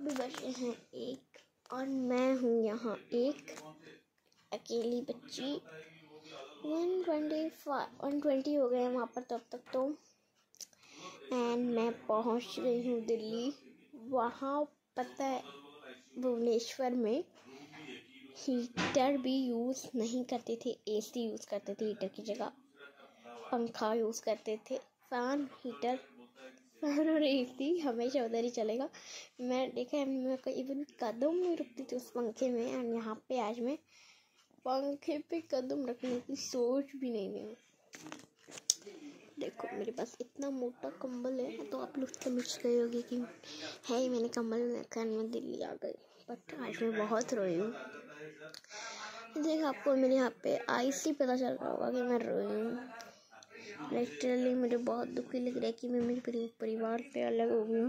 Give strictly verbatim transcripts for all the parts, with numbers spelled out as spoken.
अभी बचे हैं एक और मैं हूँ यहाँ एक अकेली बच्ची। One twenty five one twenty हो गए हैं वहाँ पर तब तक तो। एंड मैं पहुँच गई हूँ दिल्ली। वहाँ पता है भुवनेश्वर में हीटर भी यूज़ नहीं करते थे, एसी यूज़ करते थे हीटर की जगह, पंखा यूज़ करते थे। फैन हीटर फैन और एसी हमेशा उधर ही चलेगा। मैं देखा है मैं कहीं इवन कदम नहीं रखती थी उस पंखे में। एंड यहाँ पे आज मैं पंखे पे कदम रखने की सोच भी नहीं रही हूँ। देखो मेरे पास इतना मोटा कंबल है तो आप लोग समझ गए होंगे कि है ही मैंने कंबल लेकर मैं दिल्ली आ गई। बट आज मैं बहुत रोई हूँ। देख आपको मेरे यहाँ पे आइस ही पता चल रहा होगा कि मैं रोई हूँ। लिटरली मुझे बहुत दुखी लग रहा है कि मैं मेरे परिवार से अलग हो गई हूँ।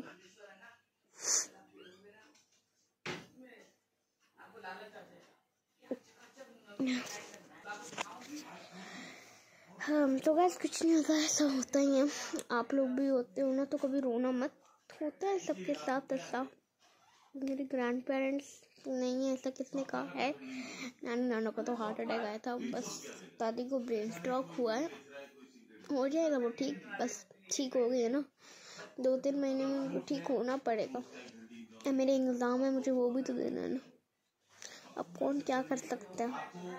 हाँ तो गैस कुछ नहीं होता, ऐसा होता ही है। आप लोग भी होते हो ना तो कभी रोना मत, होता है सबके साथ ऐसा। मेरे ग्रैंड पेरेंट्स नहीं है ऐसा किसने कहा है। नानी नाना को तो हार्ट अटैक आया था, बस दादी को ब्रेन स्ट्रोक हुआ है, हो जाएगा वो ठीक। बस ठीक हो गई है ना, दो तीन महीने में उनको ठीक होना पड़ेगा। मेरे एग्ज़ाम है, मुझे वो भी तो देना है ना। अब कौन क्या कर सकता है।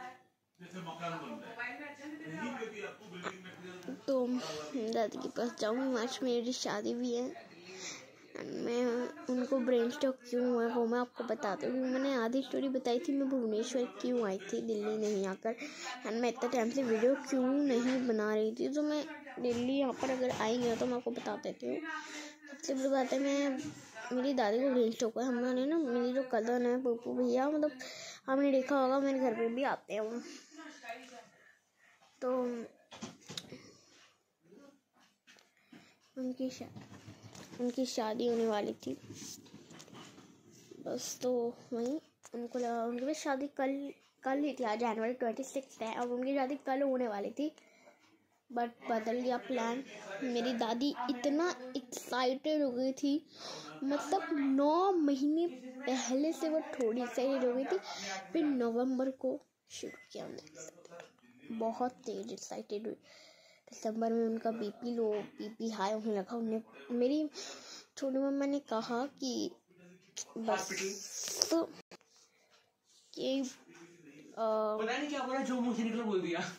तो दादी के पास जाऊँगी। मार्च में मेरी शादी भी है। मैं उनको ब्रेन स्ट्रोक क्यों हुआ है वो मैं आपको बताती हूँ। मैंने आधी स्टोरी बताई थी मैं भुवनेश्वर क्यों आई थी दिल्ली नहीं आकर। एंड मैं इतना टाइम से वीडियो क्यों नहीं बना रही थी। तो मैं दिल्ली यहाँ पर अगर आई नहीं तो मैं आपको बता देती हूँ। सबसे बड़ी बात है मैं मेरी दादी को ब्रेन स्ट्रोक हुआ। हमने ना मेरी जो कज़न है पप्पू भैया, मतलब हमने देखा होगा मेरे घर पे भी आते हैं वो। तो उनकी शा उनकी शादी होने वाली थी बस। तो वहीं उनको लगा उनकी भी शादी कल कल ही थी। आज जनवरी ट्वेंटी सिक्स है और उनकी शादी कल होने वाली थी। बट बदल गया प्लान। मेरी दादी इतना एक्साइटेड हो गई थी, मतलब नौ महीने पहले से वो थोड़ी एक्साइटेड हो गई थी। फिर नवंबर को शुरू किया हमने, बहुत तेज एक्साइटेड हुई। दिसंबर में उनका बीपी लो बीपी हाई होने लगा। उन्हें मेरी छोटी मम्मा ने कहा कि बस कि पता नहीं क्या बोला, जो मुंह से निकला बोल दिया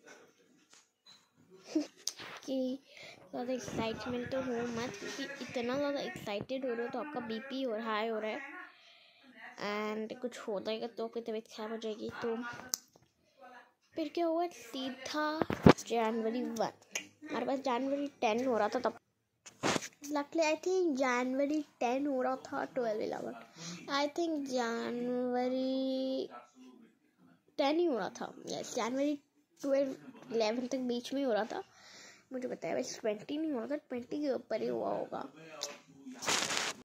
कि ज़्यादा एक्साइटमेंट तो हो मत, क्योंकि इतना ज़्यादा एक्साइटेड हो रहे हो तो आपका बीपी और हाई हो रहा है एंड कुछ हो जाएगा तो आपकी तबीयत खराब हो जाएगी। तो फिर क्या हुआ, सीधा जनवरी वन, हमारे पास जनवरी टेन हो रहा था तब। Luckily I think January ten हो रहा था, twelve eleven I think January ten ही हो रहा था। यस जनवरी ट्वेल्व इलेवन तक बीच में हो रहा था। मुझे बताया बस ट्वेंटी नहीं हो रहा था, ट्वेंटी के ऊपर ही हुआ होगा।